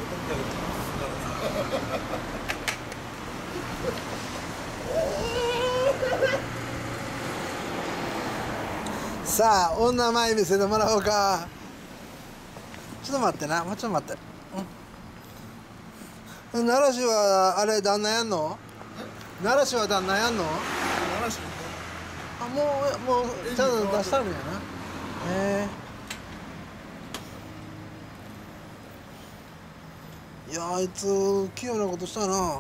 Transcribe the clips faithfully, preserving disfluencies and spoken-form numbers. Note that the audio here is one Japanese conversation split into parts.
さあ女前見せてもらおうか。ちょっと待ってな、もうちょっと待って。うん、奈良市はあれ旦那やんの？奈良市は旦那やんの？ 奈良市あ、もうもうちゃんと出したるんやな。へえ。いや、あいつ器用なことしたな。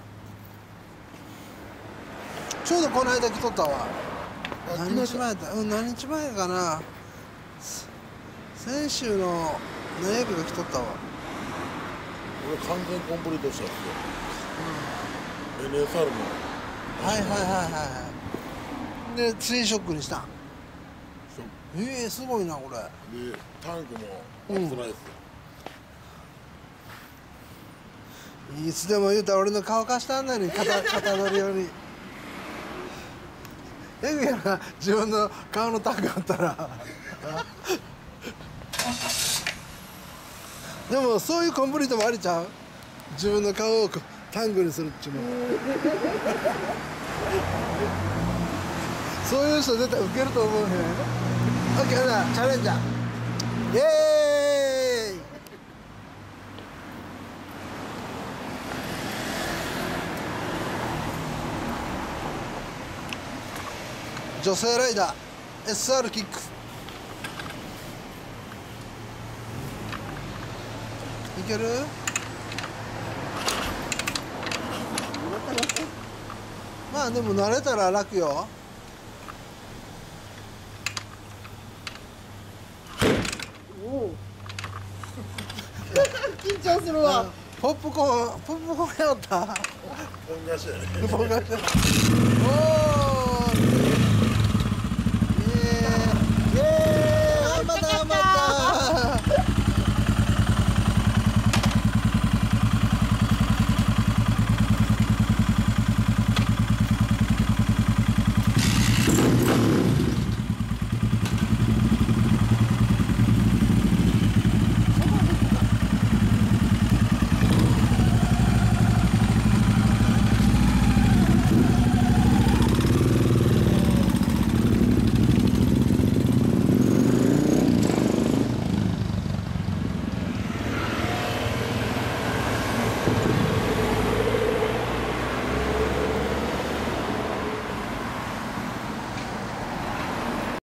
ちょうどこの間来とったわ。何日前だ？うん、何日前かな。先週の何曜日が来とったわ。 俺完全コンプリートしたんですよ、うん、エヌエスアール のはいはいはいはいでツインショックにしたん。ええー、すごいなこれ。 でタンクも初ライス、 うん、いつでも言うたら俺の顔貸してあんのに肩肩取りようにえぐやな、自分の顔のタンクあったらでもそういうコンプリートもありちゃう？自分の顔をタンクにするっちゅうのそういう人絶対ウケると思うね。オッケーな、チャレンジャーイエーイ。女性ライダー エスアール キックいける？まあでも慣れたら楽よ。 緊張するわ。 ポップコーンポップコーンやった。 ポン菓子やね。 ポン菓子。おー